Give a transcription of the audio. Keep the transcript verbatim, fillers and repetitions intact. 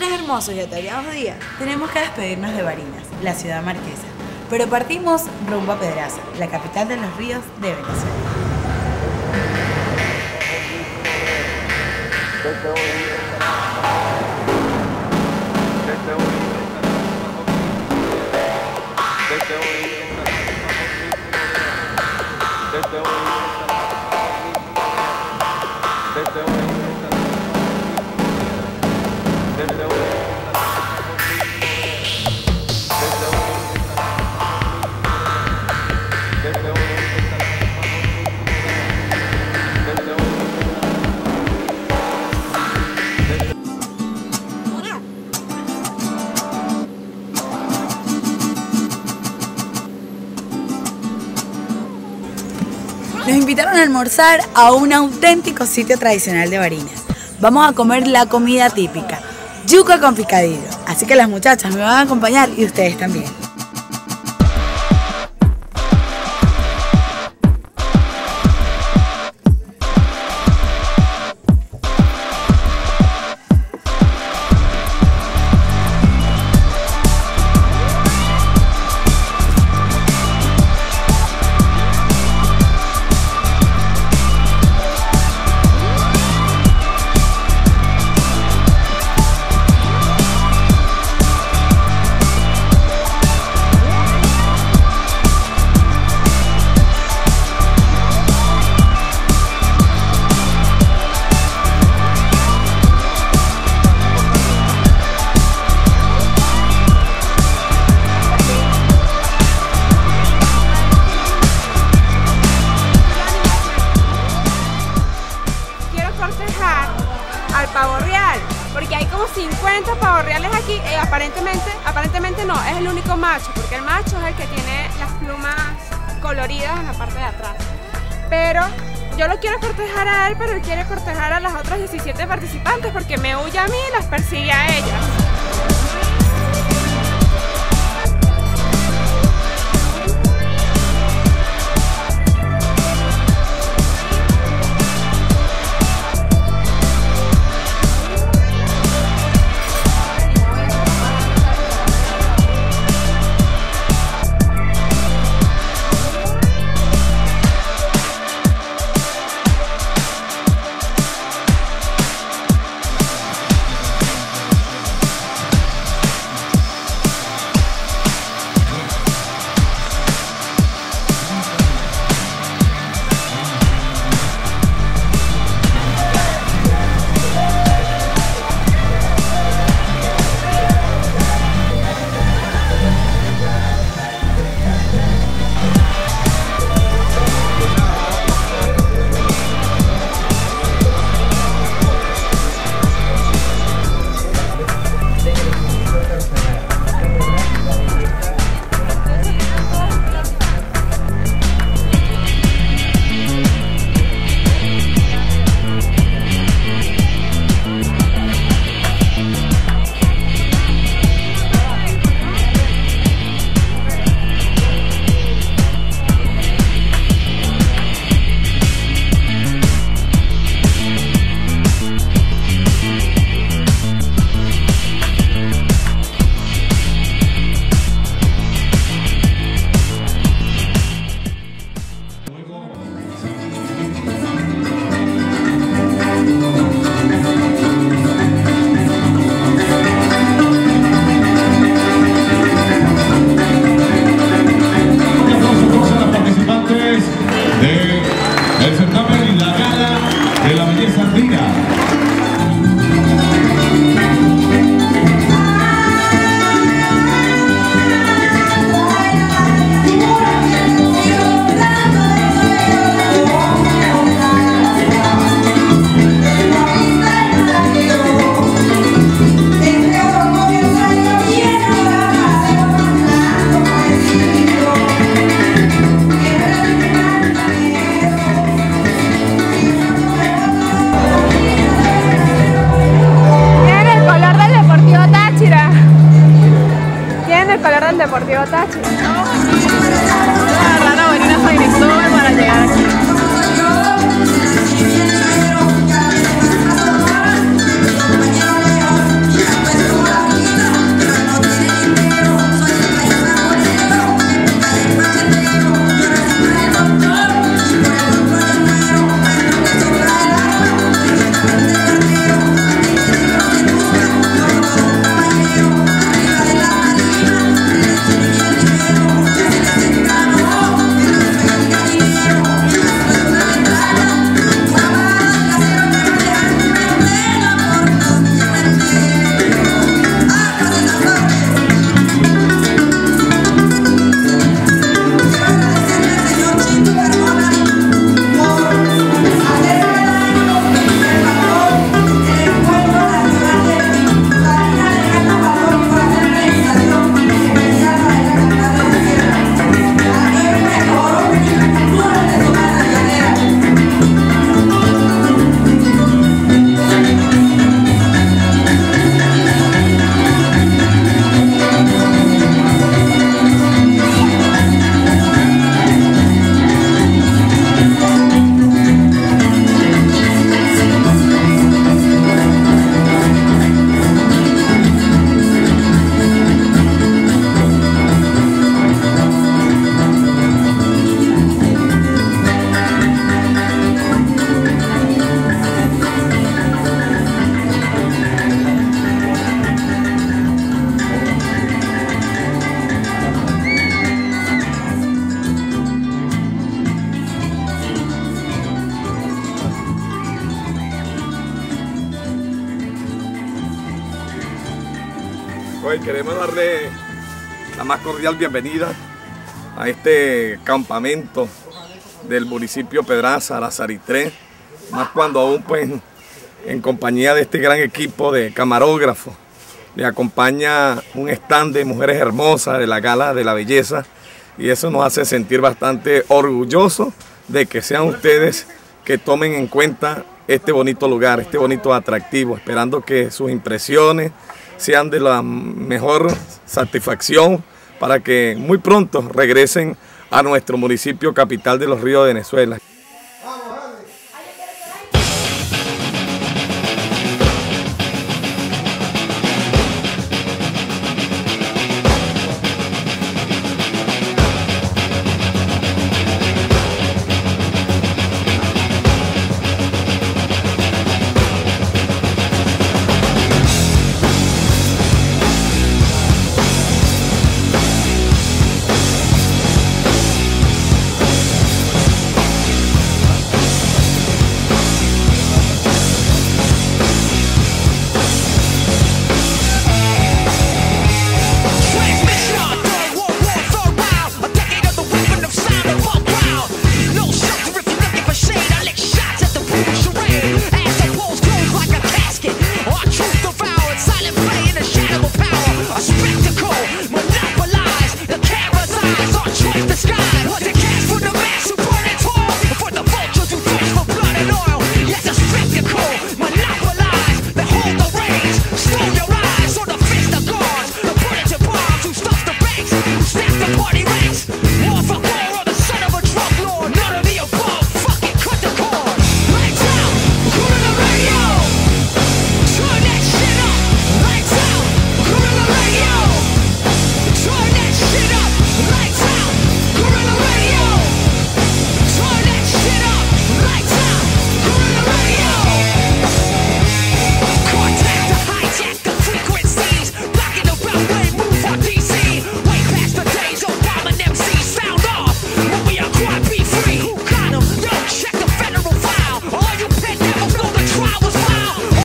tres hermosos y ataviados días, tenemos que despedirnos de Barinas, la ciudad marquesa. Pero partimos rumbo a Pedraza, la capital de los ríos de Venezuela. Nos invitaron a almorzar a un auténtico sitio tradicional de Barinas. Vamos a comer la comida típica, yuca con picadillo. Así que las muchachas me van a acompañar y ustedes también. Al pavo real, porque hay como cincuenta pavos reales aquí y aparentemente, aparentemente no, es el único macho, porque el macho es el que tiene las plumas coloridas en la parte de atrás. Pero yo lo quiero cortejar a él, pero él quiere cortejar a las otras diecisiete participantes porque me huye a mí y las persigue a ellas. Pues queremos darle la más cordial bienvenida a este campamento del municipio Pedraza, La Salitre, más cuando aún pues en compañía de este gran equipo de camarógrafos. Le acompaña un stand de mujeres hermosas de la Gala de la Belleza y eso nos hace sentir bastante orgullosos de que sean ustedes que tomen en cuenta este bonito lugar, este bonito atractivo, esperando que sus impresiones sean de la mejor satisfacción para que muy pronto regresen a nuestro municipio capital de Los Ríos de Venezuela. The sky.